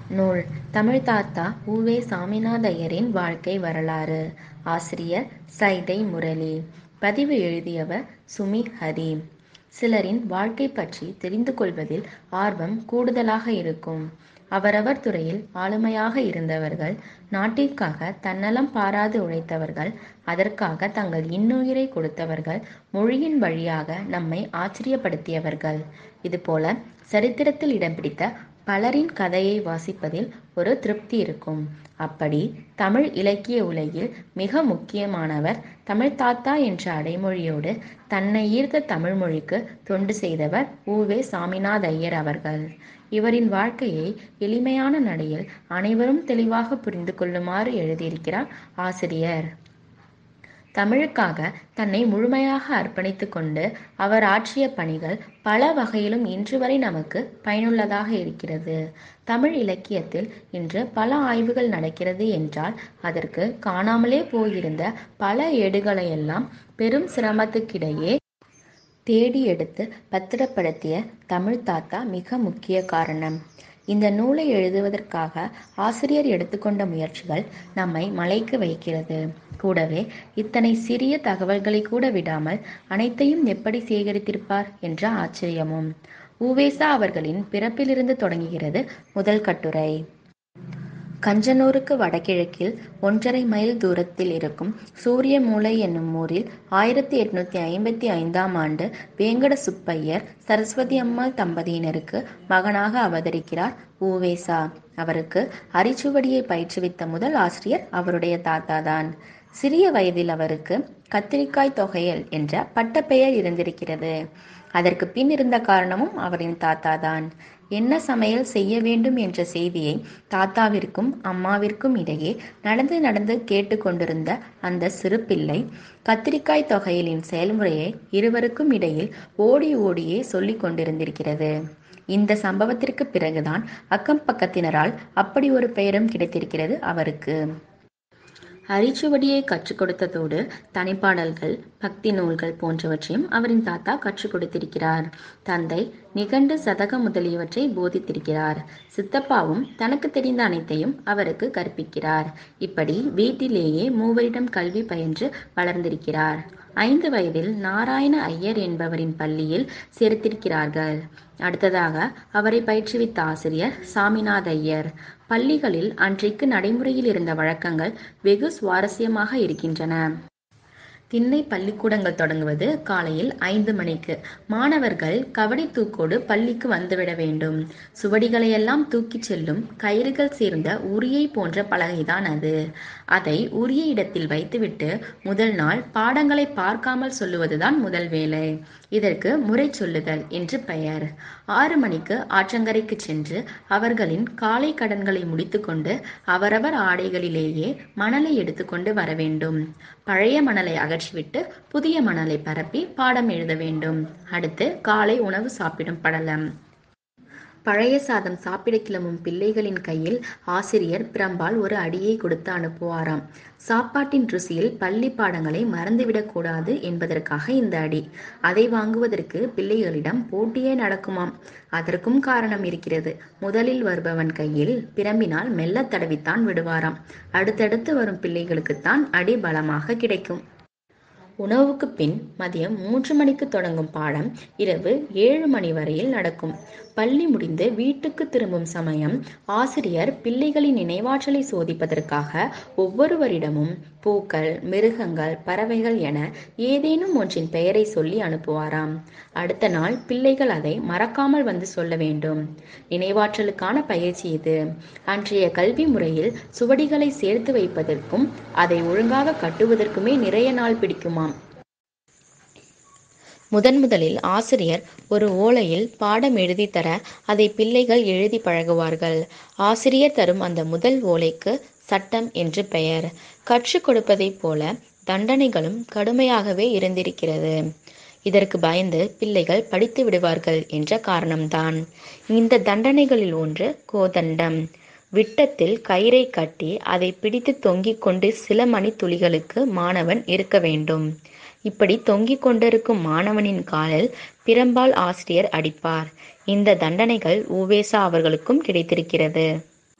நூல் தமிழ் தாத்தா உ.வே. சாமிநாதையரின் வாழ்க்கை வரலாறு. ஆசிரியர் சைதை முரளி. பதிவு எழுதியவர் சுமி ஹரி. சிலரின் வாழ்க்கை பற்றி தெரிந்து கொள்வதில் ஆர்வம் கூடுதலாக இருக்கும். அவரவர் துறையில் ஆளுமையாக இருந்தவர்கள், நாட்டிற்காக தன்னலம் பாராது உழைத்தவர்கள், அதற்காக தங்கள் இன்னுயிரை கொடுத்தவர்கள், மொழியின் வழியாக நம்மை ஆச்சரியப்படுத்தியவர்கள். இதுபோல சரித்திரத்தில் இடம் பிடித்த பலரின் கதையை வாசிப்பதில் ஒரு திருப்தி இருக்கும். அப்படி தமிழ் இலக்கிய உலகில் மிக முக்கியமானவர் தமிழ் தாத்தா என்ற அடைமொழியோடு தன்னை ஈர்த்த தமிழ் மொழிக்கு தொண்டு செய்தவர் உ.வே. சாமிநாதையர் அவர்கள். இவரின் வாழ்க்கையை எளிமையான நடையில் அனைவரும் தெளிவாக புரிந்து கொள்ளுமாறு எழுதியிருக்கிறார் ஆசிரியர். தமிழுக்காக தன்னை முழுமையாக அர்ப்பணித்து கொண்டு அவர் ஆற்றிய பணிகள் பல வகையிலும் இன்று வரை நமக்கு பயனுள்ளதாக இருக்கிறது. தமிழ் இலக்கியத்தில் இன்று பல ஆய்வுகள் நடக்கிறது என்றால் அதற்கு காணாமலே போயிருந்த பல ஏடுகளையெல்லாம் பெரும் சிரமத்துக்கிடையே தேடி எடுத்து பத்திரப்படுத்திய தமிழ் தாத்தா மிக முக்கிய காரணம். இந்த நூலை எழுதுவதற்காக ஆசிரியர் எடுத்துக்கொண்ட முயற்சிகள் நம்மை மலைக்க வைக்கிறது. கூடவே இத்தனை சிறிய தகவல்களை கூட விடாமல் அனைத்தையும் எப்படி சேகரித்திருப்பார் என்ற ஆச்சரியமும். உ.வே.சா அவர்களின் பிறப்பிலிருந்து தொடங்குகிறது முதல் கட்டுரை. கஞ்சனூருக்கு வடகிழக்கில் 1½ மைல் தூரத்தில் இருக்கும் சூரியமூலை என்னும் ஊரில் 1855ஆம் ஆண்டு வேங்கட சுப்பையர் சரஸ்வதி அம்மாள் தம்பதியினருக்கு மகனாக அவதரிக்கிறார் உ.வே.சா. அவருக்கு அரிச்சுவடியை பயிற்றுவித்த முதல் ஆசிரியர் அவருடைய தாத்தாதான். சிறிய வயதில் அவருக்கு கத்திரிக்காய் தொகையல் என்ற பட்டப்பெயர் இருந்திருக்கிறது. அதற்கு பின் இருந்த காரணமும் அவரின் தாத்தாதான். என்ன சமையல் செய்ய வேண்டும் என்ற செய்தியை தாத்தாவிற்கும் அம்மாவிற்கும் இடையே நடந்து நடந்து கேட்டு கொண்டிருந்த அந்த சிறு பிள்ளை கத்திரிக்காய் தொகையலின் செயல்முறையை இருவருக்கும் இடையில் ஓடி ஓடியே சொல்லிக் கொண்டிருந்திருக்கிறது. இந்த சம்பவத்திற்கு பிறகுதான் அக்கம் பக்கத்தினரால் அப்படி ஒரு பெயரும் கிடைத்திருக்கிறது அவருக்கு. அரிச்சுவடியை கற்றுக் கொடுத்ததோடு தனிப்பாடல்கள், பக்தி நூல்கள் போன்றவற்றையும் அவரின் தாத்தா கற்றுக் கொடுத்திருக்கிறார். தந்தை நிகண்டு, சதகம் முதலியவற்றை போதித்திருக்கிறார். சித்தப்பாவும் தனக்கு தெரிந்த அனைத்தையும் அவருக்கு கற்பிக்கிறார். இப்படி வீட்டிலேயே மூவரிடம் கல்வி பயின்று வளர்ந்திருக்கிறார். 5 வயதில் நாராயண ஐயர் என்பவரின் பள்ளியில் சேர்த்திருக்கிறார்கள். அடுத்ததாக அவரை பயிற்றுவித்த ஆசிரியர் சாமிநாதையர். பள்ளிகளில் அன்றைக்கு நடைமுறையில் இருந்த வழக்கங்கள் வெகு சுவாரஸ்யமாக இருக்கின்றன. திண்ணை பள்ளிக்கூடங்கள் தொடங்குவது காலையில் 5 மணிக்கு. மாணவர்கள் கவடி தூக்கோடு பள்ளிக்கு வந்துவிட வேண்டும். சுவடிகளையெல்லாம் தூக்கிச் செல்லும் கயிறுகள் சேர்ந்த உரியை போன்ற பலகைதான் அது. அதை உரிய இடத்தில் வைத்துவிட்டு முதல் நாள் பாடங்களை பார்க்காமல் சொல்லுவதுதான் முதல் வேலை. இதற்கு முறை சொல்லுதல் என்று பெயர். 6 மணிக்கு ஆற்றங்கரைக்கு சென்று அவர்களின் காலை கடன்களை முடித்துக்கொண்டு அவரவர் ஆடைகளிலேயே மணலை எடுத்துக்கொண்டு வர வேண்டும். பழைய மணலை அகற்றிவிட்டு புதிய மணலை பரப்பி பாடம் எழுத வேண்டும். அடுத்து காலை உணவு சாப்பிடும் படலம். பழைய சாதம் சாப்பிட கிளம்பும் பிள்ளைகளின் கையில் ஆசிரியர் பிரம்பால் ஒரு அடியை கொடுத்து அனுப்புவாராம். சாப்பாட்டின் ருசியில் பள்ளி பாடங்களை மறந்துவிடக்கூடாது என்பதற்காக இந்த அடி. அதை வாங்குவதற்கு பிள்ளைகளிடம் போட்டியே நடக்குமாம். அதற்கும் காரணம் இருக்கிறது. முதலில் வருபவன் கையில் பிரம்பினால் மெல்ல தடவித்தான் விடுவாராம். அடுத்தடுத்து வரும் பிள்ளைகளுக்குத்தான் அடி பலமாக கிடைக்கும். உணவுக்கு பின் மதியம் 3 மணிக்கு தொடங்கும் பாடம் இரவு 7 மணி வரையில் நடக்கும். பள்ளி முடிந்து வீட்டுக்கு திரும்பும் சமயம் ஆசிரியர் பிள்ளைகளின் நினைவாற்றலை சோதிப்பதற்காக ஒவ்வொருவரிடமும் பூக்கள், மிருகங்கள், பறவைகள் என ஏதேனும் ஒன்றின் பெயரை சொல்லி அனுப்புவாராம். அடுத்த நாள் பிள்ளைகள் அதை மறக்காமல் வந்து சொல்ல வேண்டும். நினைவாற்றலுக்கான பயிற்சி இது. அன்றைய கல்வி முறையில் சுவடிகளை சேர்த்து வைப்பதற்கும் அதை ஒழுங்காக கட்டுவதற்குமே நிறைய நாள் பிடிக்குமாம். முதலில் ஆசிரியர் ஒரு ஓலையில் பாடம் எழுதி தர அதை பிள்ளைகள் எழுதி பழகுவார்கள். ஆசிரியர் தரும் அந்த முதல் ஓலைக்கு சட்டம் என்று பெயர். கற்றுக் கொடுப்பதைப் போல தண்டனைகளும் கடுமையாகவே இருந்திருக்கிறது. இதற்கு பயந்து பிள்ளைகள் படித்து விடுவார்கள் என்ற காரணம்தான். இந்த தண்டனைகளில் ஒன்று கோதண்டம். விட்டத்தில் கயிறை கட்டி அதை பிடித்து தொங்கிக் கொண்டு சில மணி துளிகளுக்கு மாணவன் இருக்க வேண்டும். இப்படி தொங்கிக் கொண்டிருக்கும் மாணவனின் காலில் பிரம்பால் ஆசிரியர் அடிப்பார். இந்த தண்டனைகள் உ.வே.சா அவர்களுக்கும் கிடைத்திருக்கிறது.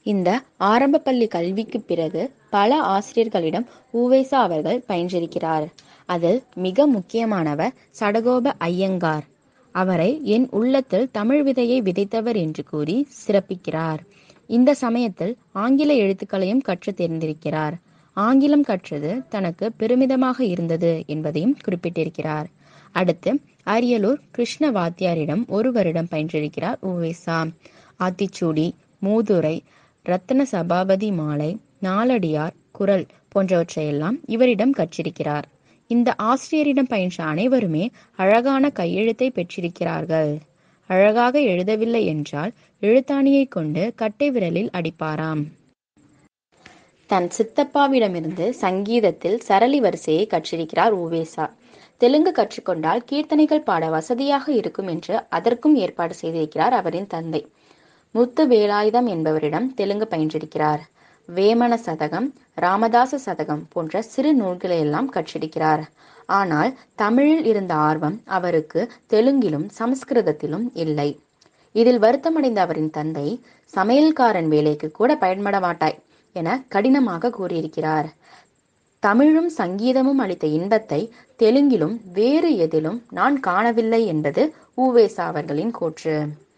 இந்த ஆரம்ப பள்ளி கல்விக்கு பிறகு பல ஆசிரியர்களிடம் உவேசா அவர்கள் பயின்றிருக்கிறார். அதில் மிக முக்கியமானவர் சடகோப ஐயங்கார். அவரை என் உள்ளத்தில் தமிழ் விதையை விதைத்தவர் என்று கூறி சிறப்பிக்கிறார். இந்த சமயத்தில் ஆங்கில எழுத்துக்களையும் கற்று தேர்ந்திருக்கிறார். ஆங்கிலம் கற்றது தனக்கு பெருமிதமாக இருந்தது என்பதையும் குறிப்பிட்டிருக்கிறார். அடுத்து அரியலூர் கிருஷ்ண வாத்தியாரிடம் ஒரு வருடம் பயின்றிருக்கிறார் உவேசா. ஆத்திச்சூடி, மூதுரை, ரத்தன சபாபதி மாலை, நாலடியார், குரல் போன்றவற்றையெல்லாம் இவரிடம் கற்றிருக்கிறார். இந்த ஆசிரியரிடம் பயின்ற அனைவருமே அழகான கையெழுத்தை பெற்றிருக்கிறார்கள். அழகாக எழுதவில்லை என்றால் எழுத்தாணியை கொண்டு கட்டை விரலில் அடிப்பாராம். தன் சித்தப்பாவிடமிருந்து சங்கீதத்தில் சரளி வரிசையை கற்றிருக்கிறார் உவேசா. தெலுங்கு கற்றுக்கொண்டால் கீர்த்தனைகள் பாட வசதியாக இருக்கும் என்று அதற்கும் ஏற்பாடு செய்திருக்கிறார் அவரின் தந்தை. முத்து வேலாயுதம் என்பவரிடம் தெலுங்கு பயின்றிருக்கிறார். வேமன சதகம், ராமதாச சதகம் போன்ற சிறு நூல்களையெல்லாம் கற்றிருக்கிறார். ஆனால் தமிழில் இருந்த ஆர்வம் அவருக்கு தெலுங்கிலும் சமஸ்கிருதத்திலும் இல்லை. இதில் வருத்தமடைந்த அவரின் தந்தை, சமையல்காரன் வேலைக்கு கூட பயன்பட மாட்டாய் என கடினமாக கூறியிருக்கிறார். தமிழும் சங்கீதமும் அளித்த இன்பத்தை தெலுங்கிலும் வேறு எதிலும் நான் காணவில்லை என்பது உவேசா அவர்களின் கூற்று.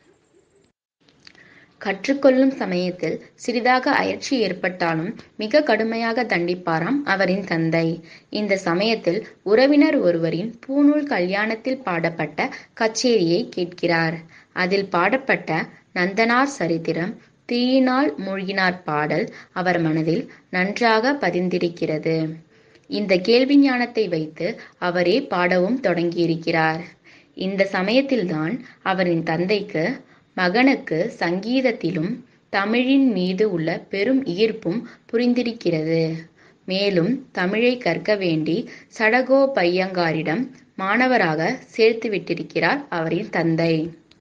கற்றுக்கொள்ளும் சமயத்தில் சிறிதாக அயற்சி ஏற்பட்டாலும் மிக கடுமையாக தண்டிப்பாராம் அவரின் தந்தை. இந்த சமயத்தில் உறவினர் ஒருவரின் பூநூல் கல்யாணத்தில் பாடப்பட்ட கச்சேரியை கேட்கிறார். அதில் பாடப்பட்ட நந்தனார் சரித்திரம், தீயினால் மூழ்கினார் பாடல் அவர் மனதில் நன்றாக பதிந்திருக்கிறது. இந்த கேள்வி ஞானத்தை வைத்து அவரே பாடவும் தொடங்கியிருக்கிறார். இந்த சமயத்தில்தான் அவரின் தந்தைக்கு மகனுக்கு சங்கீதத்திலும் தமிழின் மீது உள்ள பெரும் ஈர்ப்பும் புரிந்திருக்கிறது. மேலும் தமிழை கற்க வேண்டி சடகோபையங்காரிடம் மாணவராக சேர்த்து விட்டிருக்கிறார் அவரின் தந்தை.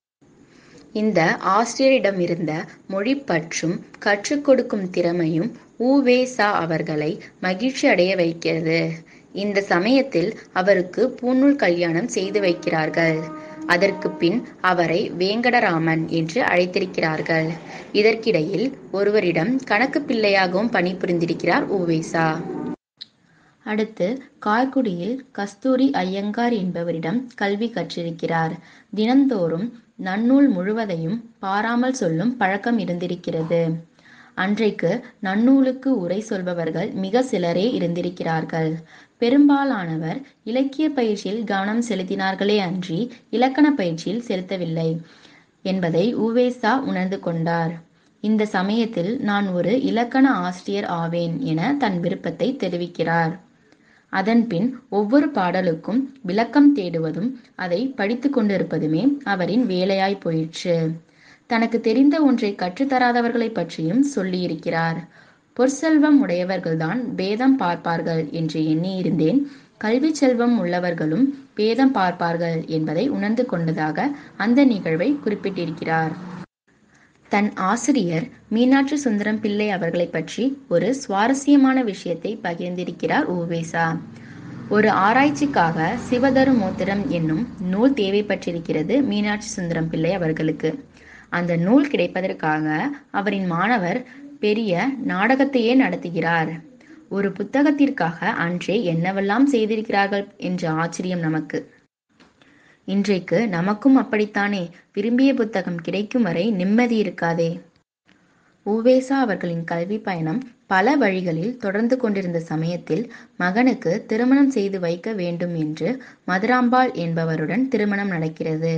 இந்த ஆசிரியரிடம் இருந்த மொழி பற்றும் கற்றுக் கொடுக்கும் திறமையும் உவேசா அவர்களை மகிழ்ச்சி அடைய வைக்கிறது. இந்த சமயத்தில் அவருக்கு பூநூல் கல்யாணம் செய்து வைக்கிறார்கள். அதற்கு பின் அவரை வேங்கடராமன் என்று அழைத்திருக்கிறார்கள். இதற்கிடையில் ஒருவரிடம் கணக்கு பிள்ளையாகவும் பணிபுரிந்திருக்கிறார் உவேசா. அடுத்து காய்குடியில் கஸ்தூரி ஐயங்கார் என்பவரிடம் கல்வி கற்றிருக்கிறார். தினந்தோறும் நன்னூல் முழுவதையும் பாராமல் சொல்லும் பழக்கம் இருந்திருக்கிறது. அன்றைக்கு நன்னூலுக்கு உரை சொல்பவர்கள் மிக சிலரே இருந்திருக்கிறார்கள். பெரும்பாலானவர் இலக்கிய பயிற்சியில் கவனம் செலுத்தினார்களே அன்றி இலக்கண பயிற்சியில் செலுத்தவில்லை என்பதை உவேசா உணர்ந்து கொண்டார். இந்த சமயத்தில் நான் ஒரு இலக்கண ஆசிரியர் ஆவேன் என தன் விருப்பத்தை தெரிவிக்கிறார். அதன்பின் ஒவ்வொரு பாடலுக்கும் விளக்கம் தேடுவதும் அதை படித்து கொண்டிருப்பதுமே அவரின் வேலையாய் போயிற்று. தனக்கு தெரிந்த ஒன்றை கற்றுத்தராதவர்களை பற்றியும் சொல்லியிருக்கிறார். பொற்செல்வம் உடையவர்கள்தான் பேதம் பார்ப்பார்கள் என்று எண்ணியிருந்தேன். கல்வி செல்வம் உள்ளவர்களும் பேதம் பார்ப்பார்கள் என்பதை உணர்ந்து கொண்டதாக அந்த நிகழ்வை குறிப்பிட்டிருக்கிறார். தன் ஆசிரியர் மீனாட்சி சுந்தரம் பிள்ளை அவர்களை பற்றி ஒரு சுவாரஸ்யமான விஷயத்தை பகிர்ந்திருக்கிறார் உவேசா. ஒரு ஆராய்ச்சிக்காக சிவதரு மோத்திரம் என்னும் நூல் தேவைப்பட்டிருக்கிறது மீனாட்சி சுந்தரம் பிள்ளை அவர்களுக்கு. அந்த நூல் கிடைப்பதற்காக அவரின் மாணவர் பெரிய நாடகத்தையே நடத்துகிறார். ஒரு புத்தகத்திற்காக அன்றே என்னவெல்லாம் செய்திருக்கிறார்கள் என்ற ஆச்சரியம் நமக்கு. இன்றைக்கு நமக்கும் அப்படித்தானே. விரும்பிய புத்தகம் கிடைக்கும் வரை நிம்மதி இருக்காதே. உவேசா அவர்களின் கல்வி பயணம் பல வழிகளில் தொடர்ந்து கொண்டிருந்த சமயத்தில் மகனுக்கு திருமணம் செய்து வைக்க வேண்டும் என்று மதுராம்பாள் என்பவருடன் திருமணம் நடக்கிறது.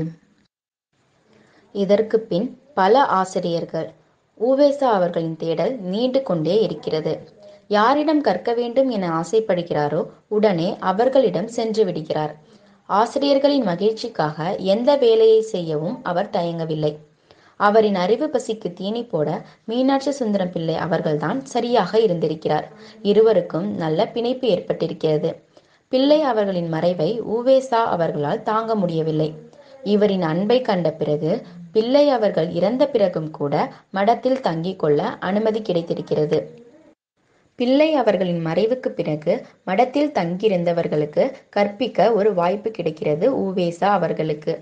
இதற்கு பின் பல ஆசிரியர்கள். உவேசா அவர்களின் தேடல் நீண்டு கொண்டே இருக்கிறது. யாரிடம் கற்க வேண்டும் என ஆசைப்படுகிறாரோ உடனே அவர்களிடம் சென்று விடுகிறார். ஆசிரியர்களின் மகிழ்ச்சிக்காக எந்த வேலையை செய்யவும் அவர் தயங்கவில்லை. அவரின் அறிவு பசிக்கு தீனி போட மீனாட்சி சுந்தரம் பிள்ளை அவர்கள்தான் சரியாக இருந்திருக்கிறார். இருவருக்கும் நல்ல பிணைப்பு ஏற்பட்டிருக்கிறது. பிள்ளை அவர்களின் மறைவை உவேசா அவர்களால் தாங்க முடியவில்லை. இவரின் அன்பை கண்ட பிறகு பிள்ளை அவர்கள் இறந்த பிறகும் கூட மடத்தில் தங்கிக் கொள்ள அனுமதி கிடைத்திருக்கிறது. பிள்ளை அவர்களின் மறைவுக்கு பிறகு மடத்தில் தங்கியிருந்தவர்களுக்கு கற்பிக்க ஒரு வாய்ப்பு கிடைக்கிறது உவேசா அவர்களுக்கு.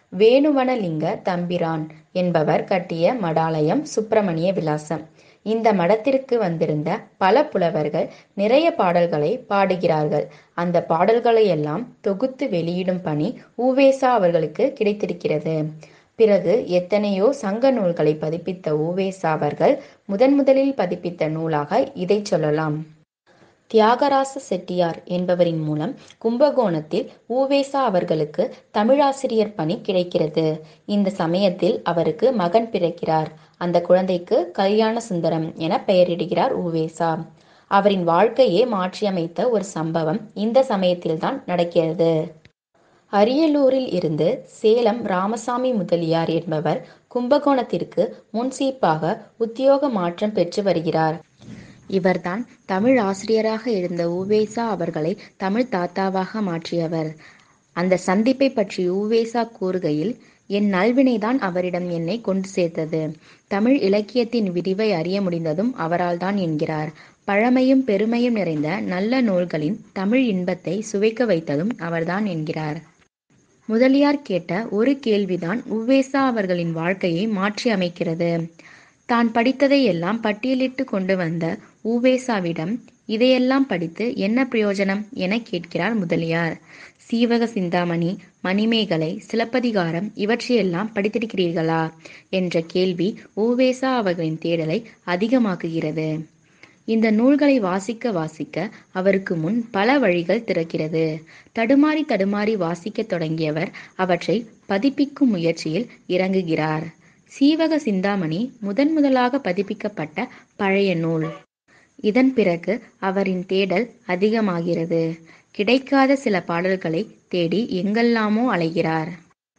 வேணுவனலிங்க தம்பிரான் என்பவர் கட்டிய மடாலயம் சுப்பிரமணிய விலாசம். இந்த மடத்திற்கு வந்திருந்த பல புலவர்கள் நிறைய பாடல்களை பாடுகிறார்கள். அந்த பாடல்களை எல்லாம் தொகுத்து வெளியிடும் பணி உவேசா அவர்களுக்கு கிடைத்திருக்கிறது. பிறகு எத்தனையோ சங்க நூல்களை பதிப்பித்த உவேசா அவர்கள் முதலில் பதிப்பித்த நூலாக இதை சொல்லலாம். தியாகராச செட்டியார் என்பவரின் மூலம் கும்பகோணத்தில் உவேசா அவர்களுக்கு தமிழாசிரியர் பணி கிடைக்கிறது. இந்த சமயத்தில் அவருக்கு மகன் பிறக்கிறார். அந்த குழந்தைக்கு கல்யாண சுந்தரம் என பெயரிடுகிறார் உவேசா. அவரின் வாழ்க்கையே மாற்றியமைத்த ஒரு சம்பவம் இந்த சமயத்தில்தான் நடக்கிறது. அரியலூரில் இருந்து சேலம் ராமசாமி முதலியார் என்பவர் கும்பகோணத்திற்கு முன்சீப்பாக உத்தியோக மாற்றம் பெற்று வருகிறார். இவர்தான் தமிழ் ஆசிரியராக இருந்த உவேசா அவர்களை தமிழ் தாத்தாவாக மாற்றியவர். அந்த சந்திப்பை பற்றி உவேசா கூறுகையில், என் நல்வினைதான் அவரிடம் என்னை கொண்டு சேர்த்தது. தமிழ் இலக்கியத்தின் விரிவை அறிய முடிந்ததும் அவரால் தான் என்கிறார். பழமையும் பெருமையும் நிறைந்த நல்ல நூல்களின் தமிழ் இன்பத்தை சுவைக்க வைத்ததும் அவர்தான் என்கிறார். முதலியார் கேட்ட ஒரு கேள்விதான் உவேசா அவர்களின் வாழ்க்கையை மாற்றி அமைக்கிறது. தான் படித்ததை எல்லாம் பட்டியலிட்டு கொண்டு வந்த உவேசாவிடம், இதையெல்லாம் படித்து என்ன பிரயோஜனம் என கேட்கிறார் முதலியார். சீவக சிந்தாமணி, மணிமேகலை, சிலப்பதிகாரம் இவற்றையெல்லாம் படித்திருக்கிறீர்களா என்ற கேள்வி உவேசா அவர்களின் தேடலை அதிகமாக்குகிறது. இந்த நூல்களை வாசிக்க வாசிக்க அவருக்கு முன் பல வழிகள் திறக்கிறது. தடுமாறி வாசிக்க தொடங்கியவர் அவற்றை பதிப்பிக்கும் முயற்சியில் இறங்குகிறார். சீவக சிந்தாமணி முதலாக பதிப்பிக்கப்பட்ட பழைய நூல். இதன் பிறகு அவரின் தேடல் அதிகமாகிறது. கிடைக்காத சில பாடல்களை தேடி எங்கெல்லாமோ அலைகிறார்.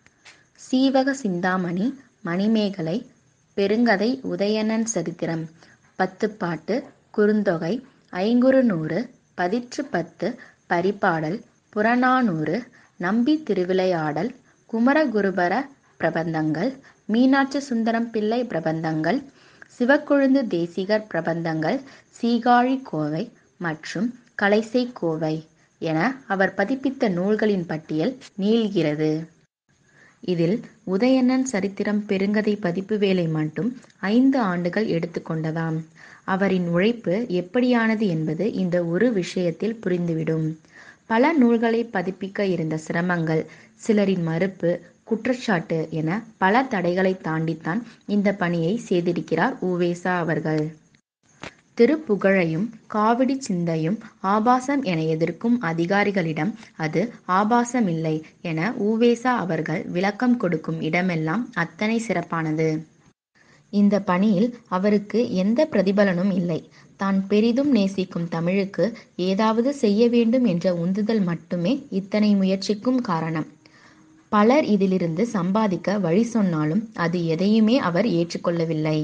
சீவக சிந்தாமணி, மணிமேகலை, பெருங்கதை, உதயணன் சரித்திரம், 10 பாட்டு, குறுந்தொகை, ஐங்குறுநூறு, பதிற்று 10, பரிபாடல், புறநானூறு, நம்பி திருவிளையாடல், குமரகுருபர பிரபந்தங்கள், மீனாட்சி சுந்தரம் பிள்ளை பிரபந்தங்கள், சிவக்கொழுந்து தேசிகர் பிரபந்தங்கள், சீகாழி கோவை மற்றும் கலைசை கோவை என அவர் பதிப்பித்த நூல்களின் பட்டியல் நீள்கிறது. இதில் உதயணன் சரித்திரம் பெருங்கதை பதிப்பு வேலை மட்டும் 5 ஆண்டுகள் எடுத்துக்கொண்டதாம். அவரின் உழைப்பு எப்படியானது என்பது இந்த ஒரு விஷயத்தில் புரிந்துவிடும். பல நூல்களை பதிப்பிக்க இருந்த சிரமங்கள், சிலரின் மறுப்பு, குற்றச்சாட்டு என பல தடைகளை தாண்டித்தான் இந்த பணியை செய்திருக்கிறார் உவேசா அவர்கள். திருப்புகழையும் காவிடி சிந்தையும் ஆபாசம் என எதிர்க்கும் அதிகாரிகளிடம் அது ஆபாசமில்லை என உவேசா அவர்கள் விளக்கம் கொடுக்கும் இடமெல்லாம் அத்தனை சிறப்பானது. இந்த பணியில் அவருக்கு எந்த பிரதிபலனும் இல்லை. தான் பெரிதும் நேசிக்கும் தமிழுக்கு ஏதாவது செய்ய வேண்டும் என்ற உந்துதல் மட்டுமே இத்தனை முயற்சிக்கும் காரணம். பலர் இதிலிருந்து சம்பாதிக்க வழி சொன்னாலும் அது எதையுமே அவர் ஏற்றுக்கொள்ளவில்லை.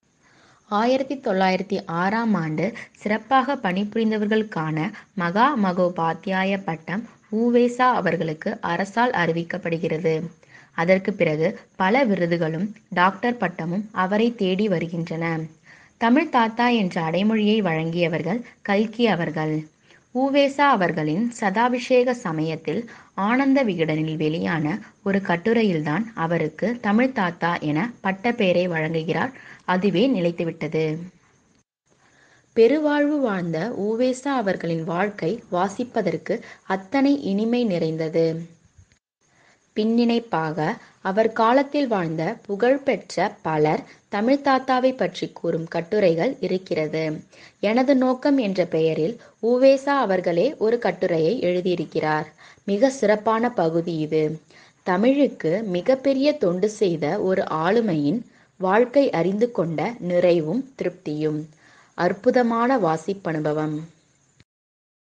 1906ஆம் ஆண்டு சிறப்பாக பணிபுரிந்தவர்களுக்கான மகா மகோபாத்தியாய பட்டம் உவேசா அவர்களுக்கு அரசால் அறிவிக்கப்படுகிறது. அதற்கு பிறகு பல விருதுகளும் டாக்டர் பட்டமும் அவரை தேடி வருகின்றன. தமிழ் தாத்தா என்ற அடைமொழியை வழங்கியவர்கள் கல்கி அவர்கள். உவேசா அவர்களின் சதாபிஷேக சமயத்தில் ஆனந்த விகடனில் வெளியான ஒரு கட்டுரையில்தான் அவருக்கு தமிழ் தாத்தா என பட்ட பெயரை வழங்குகிறார். அதுவே நிலைத்துவிட்டது. பெருவாழ்வு வாழ்ந்த உவேசா அவர்களின் வாழ்க்கை வாசிப்பதற்கு அத்தனை இனிமை நிறைந்தது. பின்னிணைப்பாக அவர் காலத்தில் வாழ்ந்த புகழ்பெற்ற பலர் தமிழ் தாத்தாவை பற்றி கூறும் கட்டுரைகள் இருக்கிறது. எனது நோக்கம் என்ற பெயரில் உவேசா அவர்களே ஒரு கட்டுரையை எழுதியிருக்கிறார். மிக சிறப்பான பகுதி இது. தமிழுக்கு மிகப்பெரிய தொண்டு செய்த ஒரு ஆளுமையின் வாழ்க்கை அறிந்து கொண்ட நிறைவும் திருப்தியும். அற்புதமான வாசிப்பனுபவம்.